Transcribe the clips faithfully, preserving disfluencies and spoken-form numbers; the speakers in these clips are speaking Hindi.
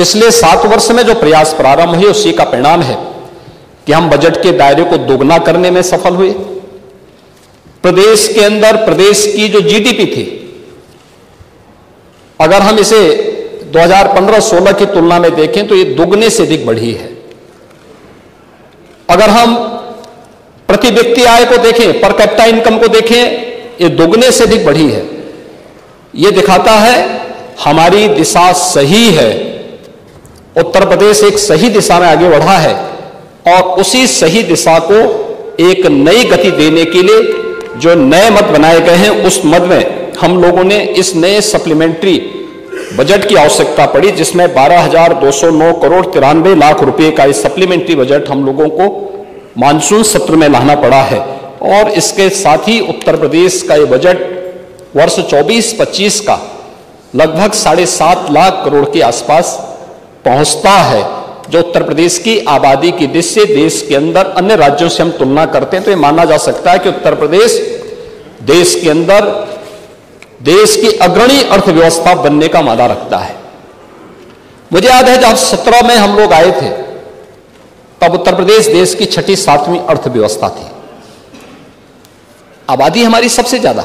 पिछले सात वर्ष में जो प्रयास प्रारंभ हुए उसी का परिणाम है कि हम बजट के दायरे को दोगुना करने में सफल हुए। प्रदेश के अंदर प्रदेश की जो जीडीपी थी, अगर हम इसे दो हज़ार पंद्रह सोलह की तुलना में देखें तो ये दुगने से अधिक बढ़ी है। अगर हम प्रति व्यक्ति आय को देखें, पर कैपिटा इनकम को देखें, ये दुगने से अधिक बढ़ी है। ये दिखाता है हमारी दिशा सही है, उत्तर प्रदेश एक सही दिशा में आगे बढ़ा है और उसी सही दिशा को एक नई गति देने के लिए जो नए मद बनाए गए हैं उस मद में हम लोगों ने इस नए सप्लीमेंट्री बजट की आवश्यकता पड़ी, जिसमें बारह हजार दो सौ नौ करोड़ तिरानवे लाख रुपए का इस सप्लीमेंट्री बजट हम लोगों को मानसून सत्र में लाना पड़ा है। और इसके साथ ही उत्तर प्रदेश का ये बजट वर्ष चौबीस पच्चीस का लगभग साढ़े सात लाख करोड़ के आसपास पहुंचता है, जो उत्तर प्रदेश की आबादी की दृष्टि से देश के अंदर अन्य राज्यों से हम तुलना करते हैं तो ये माना जा सकता है कि उत्तर प्रदेश देश के अंदर देश की अग्रणी अर्थव्यवस्था बनने का मादा रखता है। मुझे याद है जब सत्रह में हम लोग आए थे तब उत्तर प्रदेश देश की छठी सातवीं अर्थव्यवस्था थी, आबादी हमारी सबसे ज्यादा,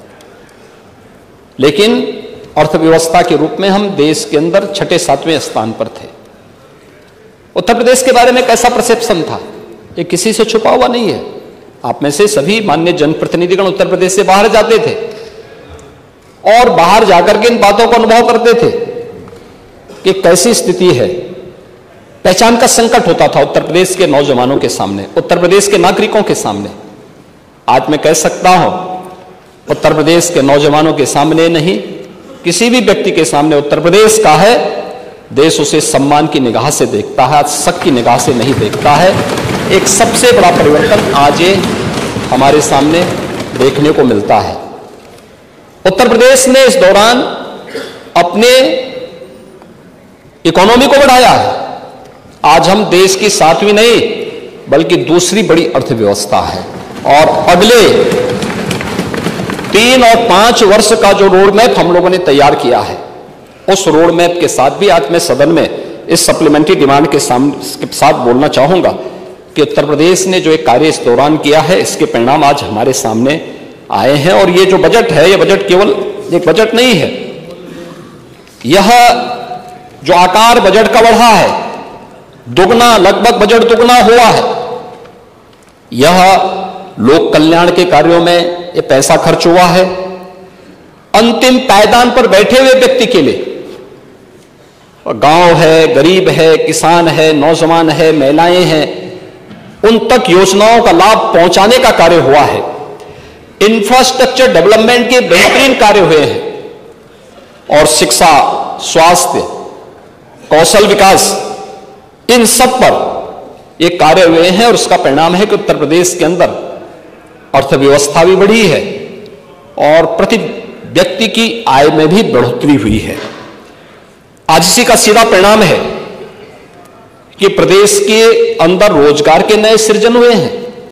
लेकिन अर्थव्यवस्था के रूप में हम देश के अंदर छठे सातवें स्थान पर थे। उत्तर प्रदेश के बारे में कैसा परसेप्शन था ये किसी से छुपा हुआ नहीं है। आप में से सभी माननीय जनप्रतिनिधिगण उत्तर प्रदेश से बाहर जाते थे और बाहर जाकर के इन बातों को अनुभव करते थे कि कैसी स्थिति है। पहचान का संकट होता था उत्तर प्रदेश के नौजवानों के सामने, उत्तर प्रदेश के नागरिकों के सामने। आज मैं कह सकता हूं उत्तर प्रदेश के नौजवानों के सामने नहीं, किसी भी व्यक्ति के सामने उत्तर प्रदेश का है, देश उसे सम्मान की निगाह से देखता है, शक की निगाह से नहीं देखता है। एक सबसे बड़ा परिवर्तन आज ये हमारे सामने देखने को मिलता है। उत्तर प्रदेश ने इस दौरान अपने इकोनॉमी को बढ़ाया है। आज हम देश की सातवीं नहीं बल्कि दूसरी बड़ी अर्थव्यवस्था है और अगले तीन और पांच वर्ष का जो रोड मैप हम लोगों ने तैयार किया है उस रोड मैप के साथ भी आज मैं सदन में इस सप्लीमेंट्री डिमांड के साथ बोलना चाहूंगा कि उत्तर प्रदेश ने जो एक कार्य इस दौरान किया है इसके परिणाम आज हमारे सामने आए हैं। और ये जो बजट है ये बजट केवल एक बजट नहीं है, यह जो आकार बजट का बढ़ा है दुगना, लगभग बजट दुगना हुआ है। यह लोक कल्याण के कार्यों में ये पैसा खर्च हुआ है, अंतिम पायदान पर बैठे हुए व्यक्ति के लिए, गांव है, गरीब है, किसान है, नौजवान है, महिलाएं हैं, उन तक योजनाओं का लाभ पहुंचाने का कार्य हुआ है। इंफ्रास्ट्रक्चर डेवलपमेंट के बेहतरीन कार्य हुए हैं और शिक्षा, स्वास्थ्य, कौशल विकास, इन सब पर ये कार्य हुए हैं और उसका परिणाम है कि उत्तर प्रदेश के अंदर अर्थव्यवस्था भी बढ़ी है और प्रति व्यक्ति की आय में भी बढ़ोतरी हुई है। आज इसी का सीधा परिणाम है कि प्रदेश के अंदर रोजगार के नए सृजन हुए हैं।